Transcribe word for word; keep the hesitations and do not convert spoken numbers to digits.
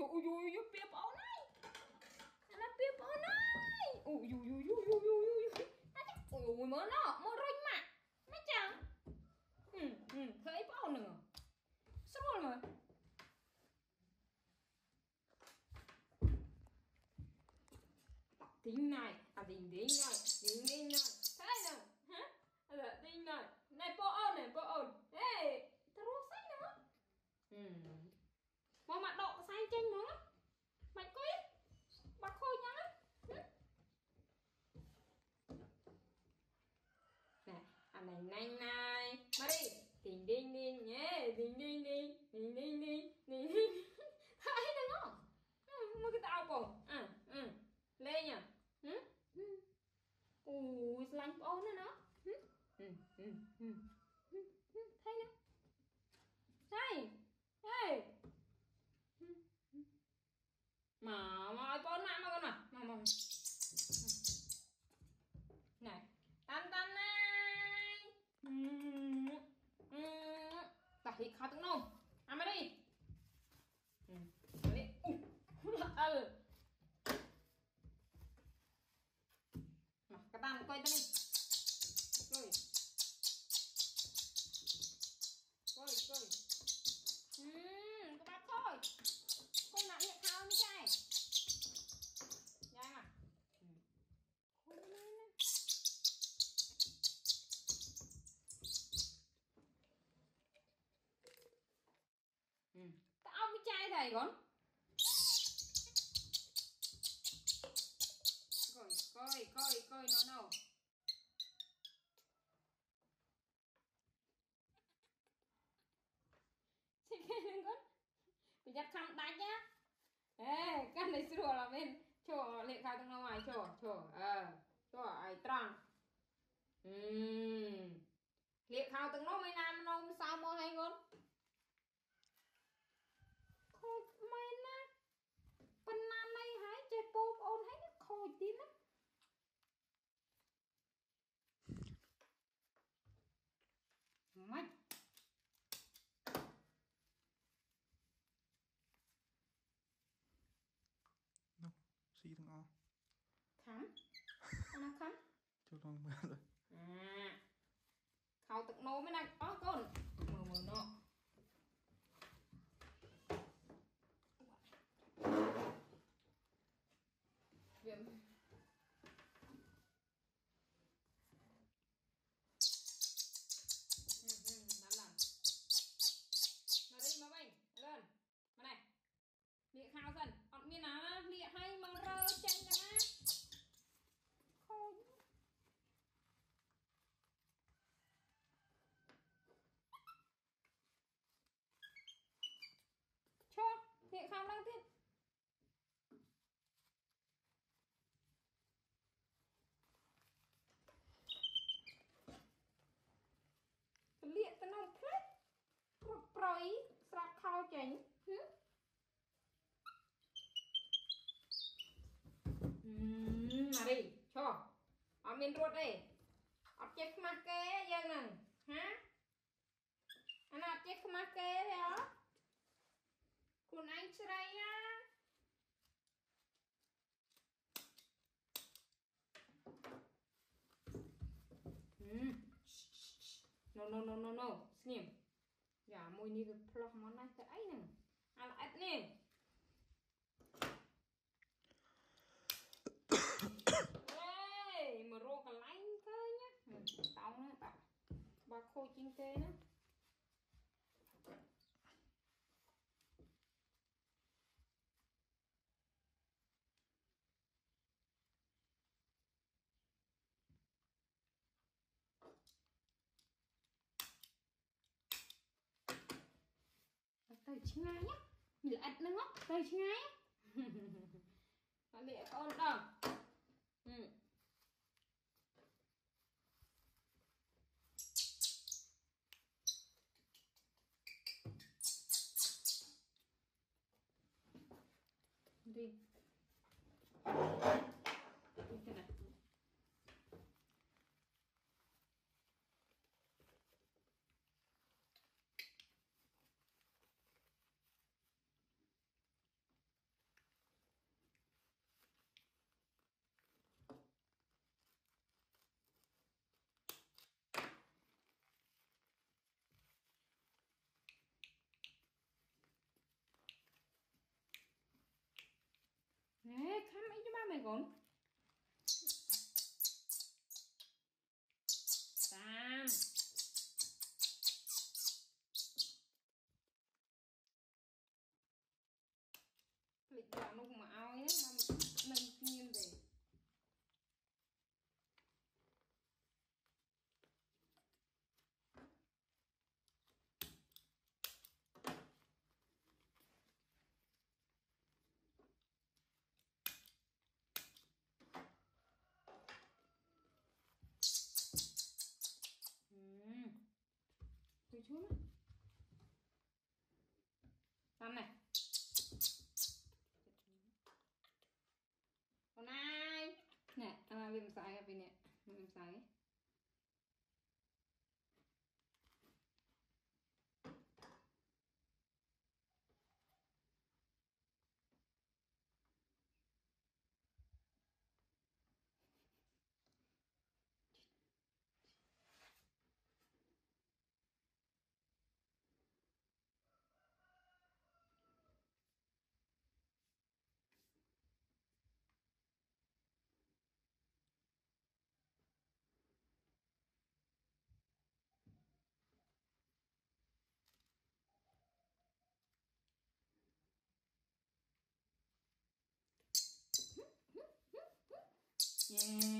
ui ui ui bia bó này nó bia bó này ui ui ui ui ui ui ui ui ui mơ nó mơ rinh mà mấy chàng ừ ừ thấy bó nữa sao rồi mà tính này à tính tính này tính tính này thấy nào hả là tính này này bó ôn này bó ôn ê tao rô say nữa ừ mà mặt độ say chênh nữa mày có ít bà khôi nhá nè anh này nhanh này mà đi tình đinh đinh nhé tình đinh đinh tình đinh đinh tình đinh thấy được không mà cái tao bổng à ừ lên nhỉ ừ ui lạnh ôn nữa nó ừ ừ ừ ừ thấy nè thấy hey mà mà con lại mà con mà mà mà này tan tan này tạt thịt khá tiếng nông ăn mà đi ừ đi ừ mà cái tam quay tay rồi rồi rồi ừ các bạn thôi con nặng hiện thao như trai nhanh à ừ. Khôi lên nè ừ. Tao với trai thầy con coi coi coi coi nó nào xin khen con bị giặt khăm đánh nhá ê cái này sửa là bên chỗ lệ khai trong ngoài chỗ chỗ ờ chỗ ai trăng ừm lệ khai từng nó mấy năm nó sao mà hay con khôi mày nè bên nam này hãy chơi pop ôn thấy nó khôi tí lắm mày đâu xí thằng o khám nó khám cho con mưa rồi à khâu tự nô mới đang có con mờ mờ nọ viêm lên mà này lịa khao dần bọn miên á lịa hay mà rơ chân cả á khôi cho lịa khao đang tiếp lịa tao nông phết rồi sạc khao chánh mà đi cho ở miền ruột đi ở chết mà kê dân nè hả anh ở chết mà kê thế đóคุณanhชื่ออะไรอ่ะ no no no no no slim dạ môi ní cái plug món này cái ấy nè ăn ếch nè ê mà rô cả lạnh cơ nhá tao nữa tao bà khôi chinh tê nữa tới chứ ngay nhá nhìn là ếch nữa tới chứ ngay lẹ con đâu ừ đi đi cái này Nè, khám ấy cho ba mày còn. Tam. Lịch dạo lúc mà ao ấy, mà mình nhiên về. Tôi xuống á. Tam này. Con ai? Nè, à, làm sai cái nè, làm sai. Yeah.